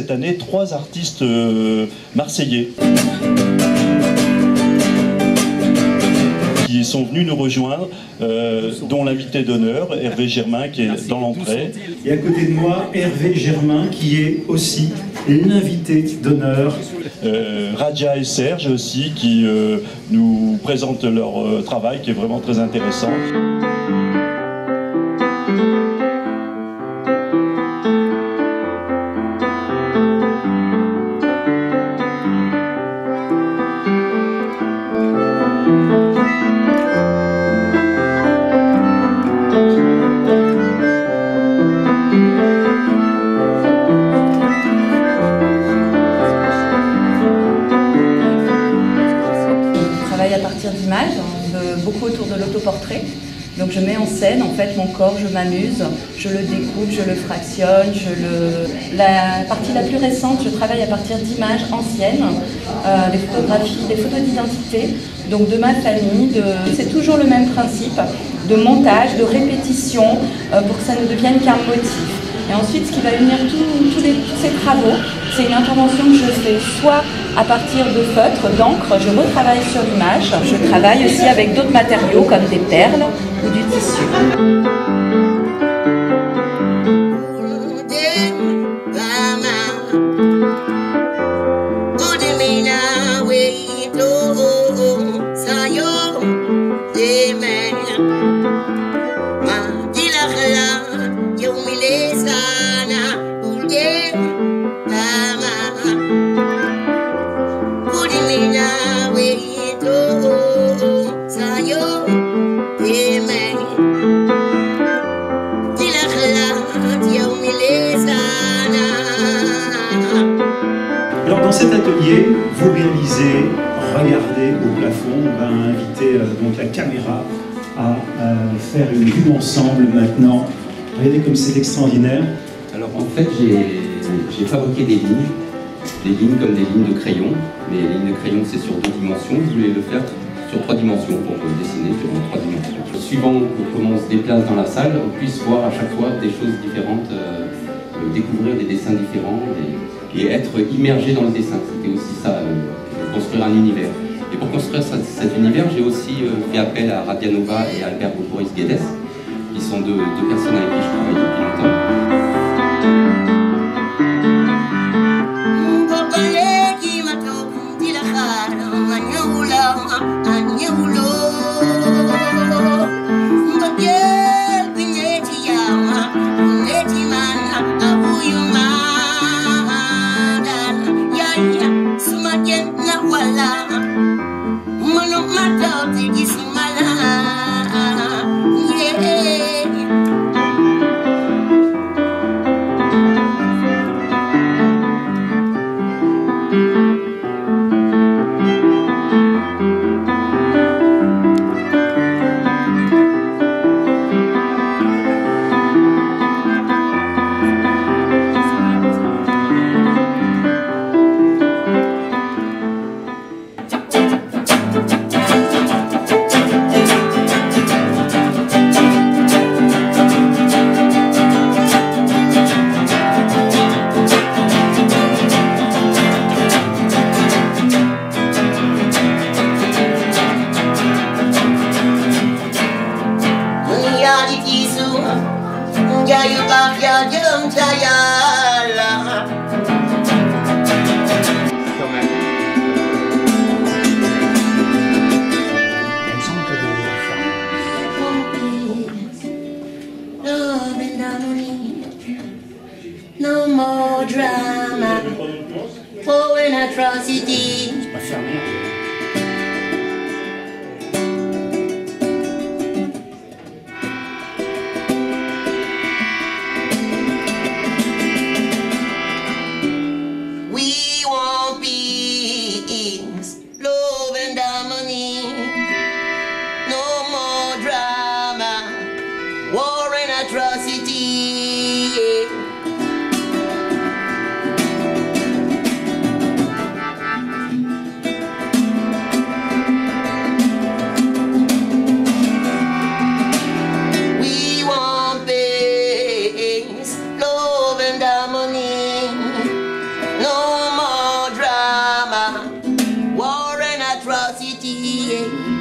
cette année 3 artistes marseillais qui sont venus nous rejoindre, dont l'invité d'honneur, Hervé Germain, qui est dans l'entrée. Et à côté de moi, Hervé Germain, qui est aussi l'invité d'honneur. Radia et Serge aussi, qui nous présentent leur travail, qui est vraiment très intéressant. À partir d'images, beaucoup autour de l'autoportrait. Donc je mets en scène en fait mon corps, je m'amuse, je le découpe, je le fractionne, La partie la plus récente, je travaille à partir d'images anciennes, des photographies, des photos d'identité, donc de ma famille. C'est toujours le même principe de montage, de répétition, pour que ça ne devienne qu'un motif. Et ensuite, ce qui va unir tous ces travaux, c'est une intervention que je fais soit à partir de feutres, d'encre, je retravaille sur l'image. Je travaille aussi avec d'autres matériaux comme des perles ou du tissu. Alors dans cet atelier, vous réalisez, regardez au plafond, on va inviter donc la caméra à faire une vue ensemble maintenant. Regardez comme c'est extraordinaire. Alors en fait j'ai fabriqué des lignes comme des lignes de crayon, mais les lignes de crayon c'est sur 2 dimensions, je voulais le faire sur 3 dimensions pour dessiner sur 3 dimensions. Suivant comment on se déplace dans la salle, on puisse voir à chaque fois des choses différentes, découvrir des dessins différents et être immergé dans le dessin. C'était aussi ça, construire un univers. Et pour construire cet univers, j'ai aussi fait appel à Radia Nova et à Alberto Boris Guedes, qui sont deux personnes avec qui je travaille depuis longtemps. No more drama, for an atrocity. We want peace, love and harmony. No more drama, war and atrocity. war and atrocity.